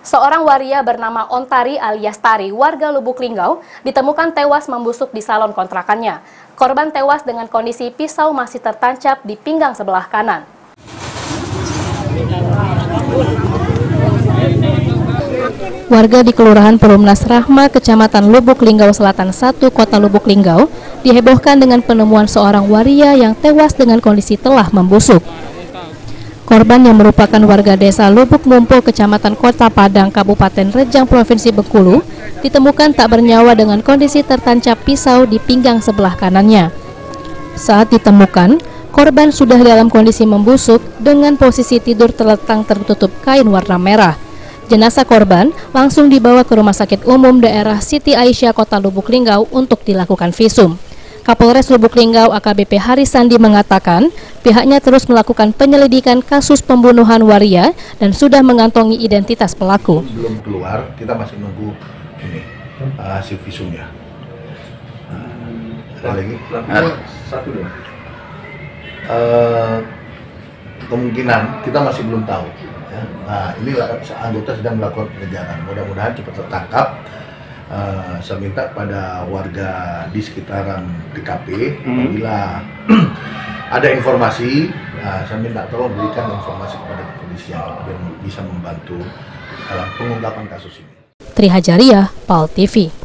Seorang waria bernama Ontari alias Tari, warga Lubuk Linggau, ditemukan tewas membusuk di salon kontrakannya. Korban tewas dengan kondisi pisau masih tertancap di pinggang sebelah kanan. Warga di Kelurahan Perumnas Rahma, Kecamatan Lubuk Linggau Selatan 1, Kota Lubuk Linggau, dihebohkan dengan penemuan seorang waria yang tewas dengan kondisi telah membusuk. Korban yang merupakan warga desa Lubuk Mumpo, Kecamatan Kota Padang, Kabupaten Rejang, Provinsi Bengkulu, ditemukan tak bernyawa dengan kondisi tertancap pisau di pinggang sebelah kanannya. Saat ditemukan, korban sudah dalam kondisi membusuk dengan posisi tidur terletang tertutup kain warna merah. Jenazah korban langsung dibawa ke Rumah Sakit Umum Daerah Siti Aisyah, Kota Lubuk Linggau untuk dilakukan visum. Kapolres Lubuk Linggau AKBP Haris Sandi mengatakan pihaknya terus melakukan penyelidikan kasus pembunuhan waria dan sudah mengantongi identitas pelaku. Belum keluar, kita masih nunggu ini hasil visumnya. Ada lagi? Satu ya. Kemungkinan kita masih belum tahu. Ya. Nah, ini anggota sedang melakukan pengejaran. Mudah-mudahan cepat tertangkap. Saya minta pada warga di sekitaran TKP, apabila ada informasi, saya minta tolong berikan informasi kepada kepolisian biar bisa membantu dalam pengungkapan kasus ini. Tri Hajariah, PAL TV.